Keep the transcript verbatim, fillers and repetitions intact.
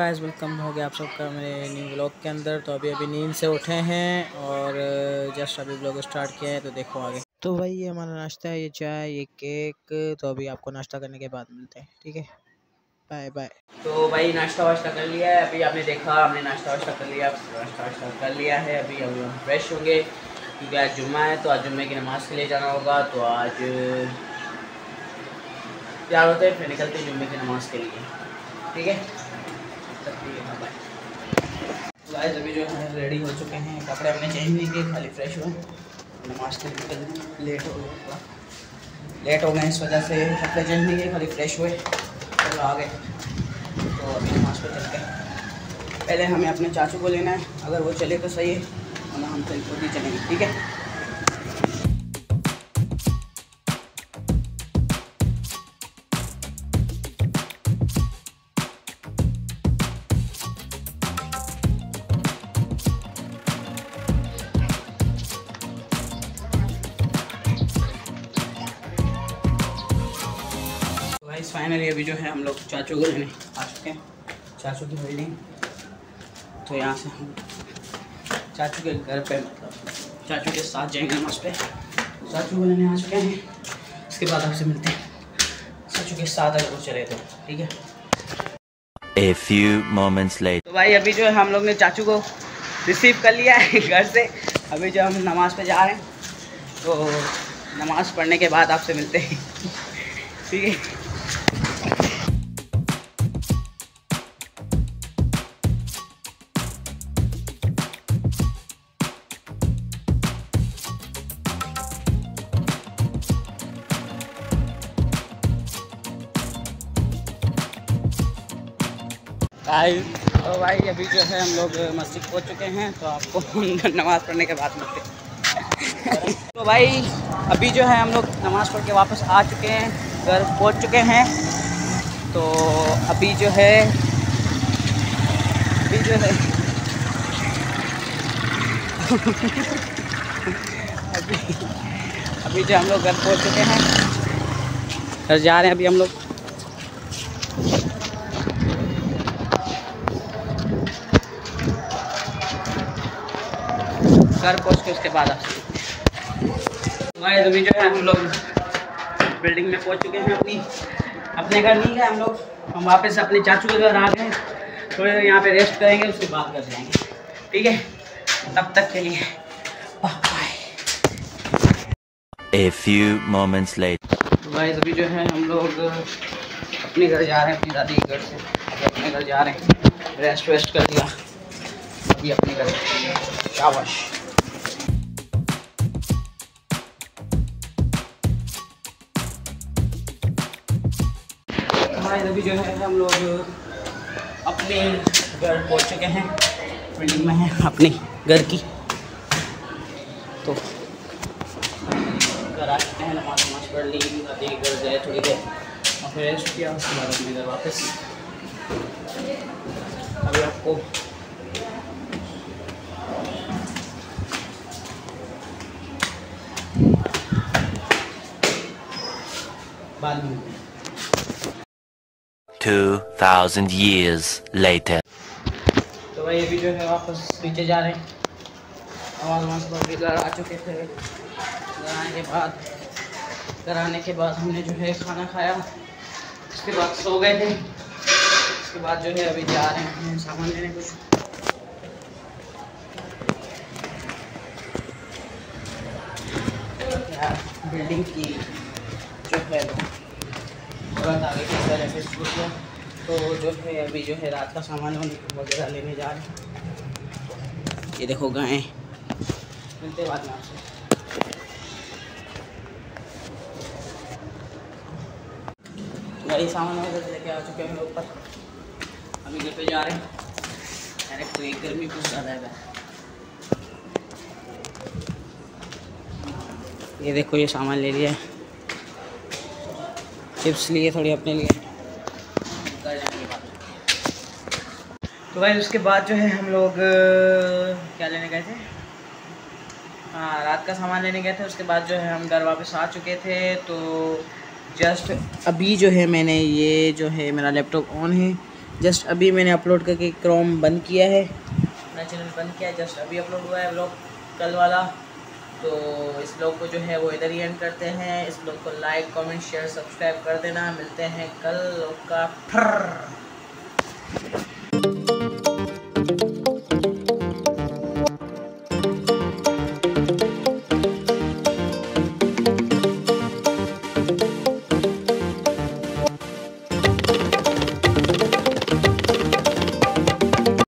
Guys, welcome हो गया आप सबका मेरे न्यू व्लॉग के अंदर। तो अभी अभी नींद से उठे हैं और जस्ट अभी व्लॉग स्टार्ट किया है, तो देखो आगे। तो भाई ये हमारा नाश्ता है, ये चाय, ये केक। तो अभी आपको नाश्ता करने के बाद मिलते हैं, ठीक है? Bye bye. तो भाई नाश्ता वाश्ता कर लिया है, अभी आपने देखा हमने नाश्ता वाश्ता कर लिया नाश्ता वाश्ता कर लिया है। अभी अभी हम फ्रेश होंगे क्योंकि आज जुम्मा है, तो आज जुम्मे की नमाज़ के लिए जाना होगा। तो आज तैयार होते हैं, फिर निकलते हैं जुम्मे की नमाज़ के लिए, ठीक है? गाइस अभी जो है रेडी हो चुके हैं, कपड़े हमने चेंज नहीं किए, खाली फ्रेश हुए। नमाज़ के लिए निकल लेट हो गए, थोड़ा लेट हो गए, इस वजह से कपड़े चेंज नहीं किए, खाली फ्रेश हुए और आ गए। तो अभी नमाज़ पे चलते हैं। पहले हमें अपने चाचू को लेना है, अगर वो चले तो सही है, वरना हम तो खुद ही चलेंगे, ठीक है? गाइस फाइनली अभी जो है हम लोग चाचू को लेने आ चुके हैं, चाचू की बिल्डिंग। तो यहाँ से हम चाचू के घर पे, मतलब चाचू के साथ जाएंगे नमाज़ पे। चाचू को लेने आ चुके हैं, उसके बाद आपसे मिलते हैं चाचू के साथ, अगर वो चले तो, ठीक है? A few moments later. तो भाई अभी जो है हम लोग ने चाचू को रिसीव कर लिया है घर से। अभी जो हम नमाज़ पे जा रहे हैं, तो नमाज़ पढ़ने के बाद आपसे मिलते हैं, ठीक है? तो भाई अभी जो है हम लोग मस्जिद पहुंच चुके हैं, तो आपको नमाज़ पढ़ने के बाद मिलते हैं। तो भाई अभी जो है हम लोग नमाज़ पढ़ के वापस आ चुके हैं, घर पहुंच चुके हैं। तो अभी जो है अभी जो है अभी अभी जो हम लोग घर पहुंच चुके हैं, घर जा रहे हैं अभी हम लोग। घर पहुँच के उसके बाद अभी जो है हम लोग बिल्डिंग में पहुँच चुके हैं। अपनी अपने घर नहीं गए हम लोग, हम वापस अपने चाचू के घर आ गए। थोड़ी देर यहाँ पे रेस्ट करेंगे, उसके बाद कर जाएंगे, ठीक है? तब तक के लिए bye. A few moments later. तो भाई अभी जो है हम लोग अपने घर जा रहे हैं, अपनी दादी के घर से अभी अपने घर जा रहे हैं। रेस्ट वेस्ट कर लिया, अभी अपने घर शाबाश। अभी जो है हम लोग अपने घर पहुंच चुके हैं, बिल्डिंग में हैं अपने घर की। तो घर आ चुके हैं, नमाज नमाज पढ़ ली, दादी के घर गए थोड़ी देर और फिर रेस्ट किया, उसके बाद अपने घर वापस। अभी आपको बाद में Two thousand years later. तो भाई अभी जो है वापस नीचे जा रहे हैं, आवाज़ आवाज़ पर भी घर आ चुके थे। घर आने के बाद घर आने के बाद हमने जो है खाना खाया, उसके बाद सो गए थे। उसके बाद जो है अभी जा रहे हैं सामान लेने कुछ। बिल्डिंग की जो है तुरंत आगे की तरह से छूट गया, तो जो है अभी जो है रात का सामान वगैरह लेने जा रहे हैं। ये देखो गायें, मिलते बाद में आपसे। गाड़ी सामान वगैरह लेके आ चुके हैं ऊपर, अभी घर पे जा रहे हैं। अरे कोई गर्मी कुछ ज़्यादा है। ये देखो ये सामान ले लिया, चिप्स लिए थोड़ी अपने लिए। तो भाई उसके बाद जो है हम लोग क्या लेने गए थे, हाँ रात का सामान लेने गए थे। उसके बाद जो है हम घर वापस आ चुके थे। तो जस्ट अभी जो है मैंने ये जो है मेरा लैपटॉप ऑन है, जस्ट अभी मैंने अपलोड करके क्रोम बंद किया है, अपना चैनल बंद किया है, जस्ट अभी अपलोड हुआ है व्लॉग कल वाला। तो इस ब्लॉग को जो है वो इधर ही एंड करते हैं। इस ब्लॉग को लाइक कमेंट शेयर सब्सक्राइब कर देना। मिलते हैं कल का।